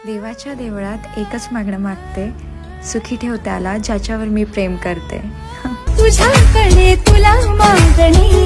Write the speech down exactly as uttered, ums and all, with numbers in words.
देवाच्या देवळात एकच मागणं मागते, सुखी ठेव त्याला ज्याच्यावर मी प्रेम करते. तुझ्याकडे तुला मागणी